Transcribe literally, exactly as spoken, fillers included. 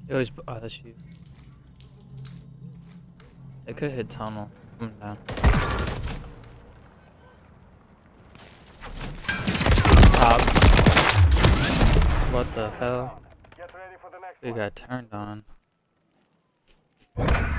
It was. Oh, that's you. It could hit tunnel. Coming down. Top. What the hell? We got turned on.